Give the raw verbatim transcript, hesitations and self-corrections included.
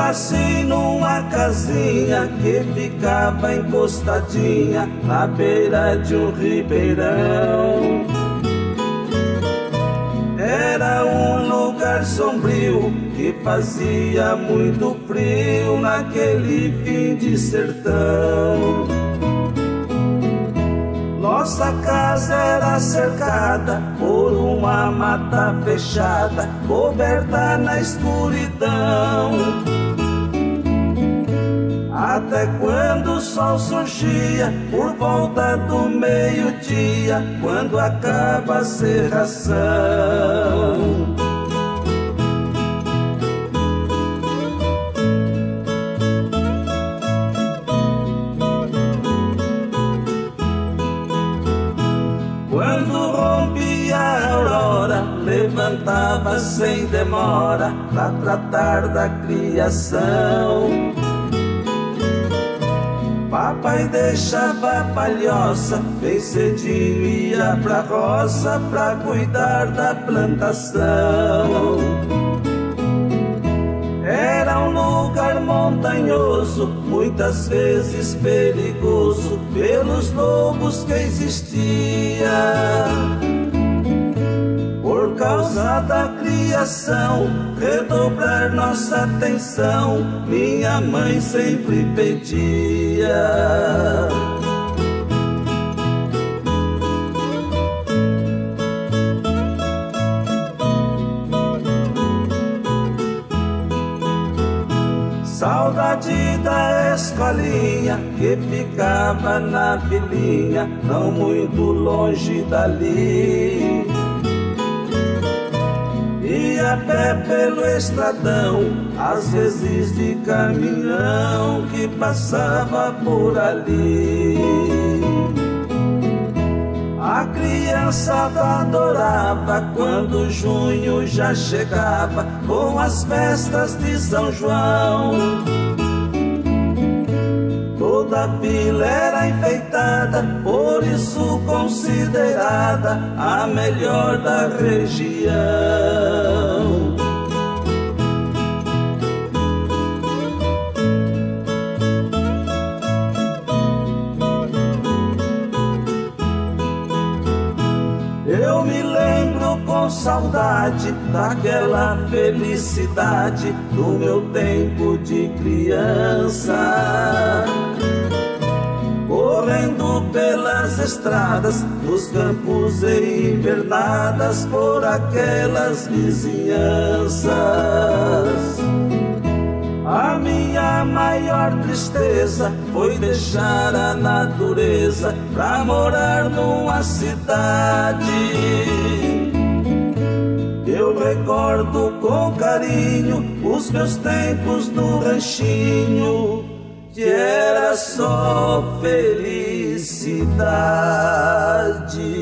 nasci numa casinha que ficava encostadinha na beira de um ribeirão. Era um lugar sombrio que fazia muito frio naquele fim de sertão. Nossa casa era cercada por uma mata fechada, coberta na escuridão. Até quando o sol surgia, por volta do meio-dia, quando acaba a cerração. Quando rompia a aurora, levantava sem demora pra tratar da criação. Papai deixava a palhoça, bem cedinho ia pra roça pra cuidar da plantação. Era um lugar montanhoso, muitas vezes perigoso pelos lobos que existia. Por causa da criação, redobrar nossa atenção, minha mãe sempre pedia. Saudade da escolinha que ficava na vilinha, não muito longe dali. Ia a pé pelo estradão, às vezes de caminhão que passava por ali. A criançada adorava quando junho já chegava, com as festas de São João. Toda a vila era enfeitada, por isso considerada a melhor da região. Eu me lembro com saudade daquela felicidade do meu tempo de criança, correndo pelas estradas, nos campos e invernadas, por aquelas vizinhanças. A minha maior tristeza foi deixar a natureza pra morar numa cidade. Eu recordo com carinho os meus tempos no ranchinho, que era só felicidade.